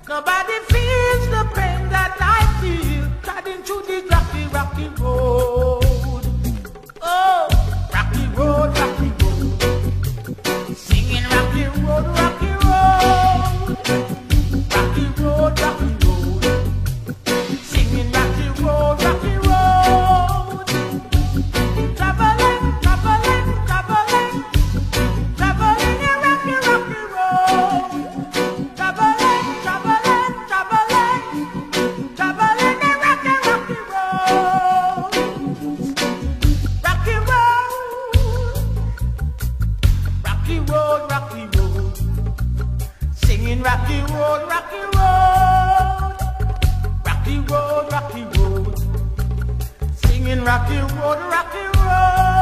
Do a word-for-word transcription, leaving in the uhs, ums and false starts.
Nobody feels the pain that I feel, treading through the rocky, rocky road. Oh, rocky road, rocky road. Singing rocky road, rocky road. Rocky road, rocky road. Singing rocky road, rocky road. Traveling, traveling, traveling. Traveling a rocky, rocky road. Traveling, traveling, traveling. Traveling a rocky, rocky road. Rocky road. Rocky road, rocky road. Singing rocky road, rocky road. Rocky road, rocky road. Singing rocky road, rocky road.